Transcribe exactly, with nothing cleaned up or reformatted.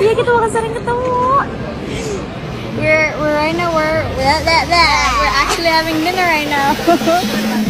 Iya, kita bakal sering ketemu. We're we're right now we're we're, we're actually having dinner right now.